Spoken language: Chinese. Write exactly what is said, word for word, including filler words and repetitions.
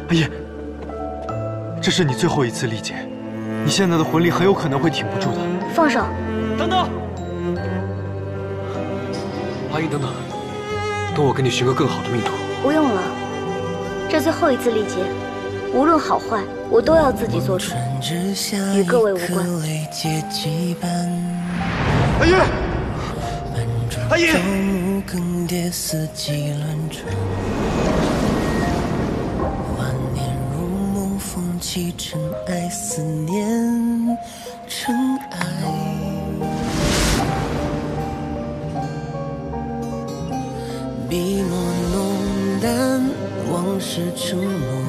阿叶，这是你最后一次历劫，你现在的魂力很有可能会挺不住的。 放手！ 等等，阿英，等等，等我给你寻个更好的命途。 不用了，这最后一次历劫，无论好坏，我都要自己做主，与各位无关。 阿叶，阿叶。 更迭四季轮转，万年如梦，风起尘埃，思念尘埃。笔墨浓淡，往事成墨